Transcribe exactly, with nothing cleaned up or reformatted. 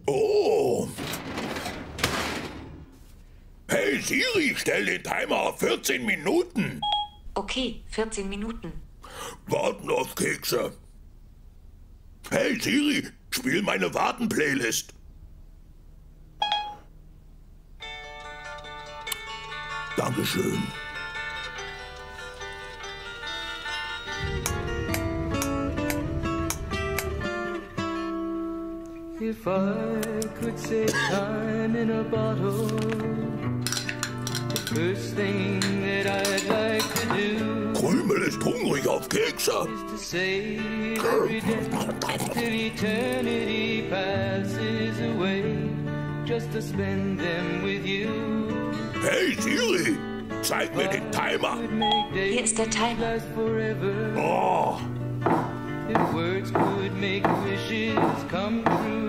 Oh. Hey Siri, stell den Timer auf vierzehn Minuten. Okay, vierzehn Minuten. Warten auf Kekse. Hey Siri, spiel meine Warten-Playlist. Dankeschön. If I could save time in a bottle, the first thing that I'd like to do Krümel ist hungrig auf Kekse. is to save every day till eternity passes away, just to spend them with you. Hey Siri, zeig mir den Timer. Hier ist der Timer. Oh. If words could make wishes come true,